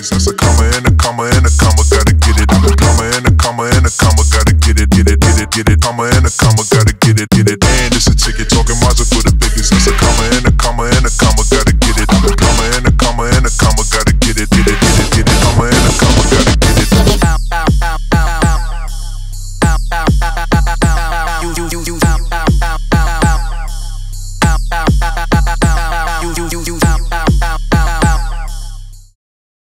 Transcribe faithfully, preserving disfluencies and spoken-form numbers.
Cause that's a comma and a comma and a comma, gotta get it. I'm a comma and a comma and a comma, gotta get it, get it, get it, get it. Comma and a comma, gotta get it, get it. And it's a ticket.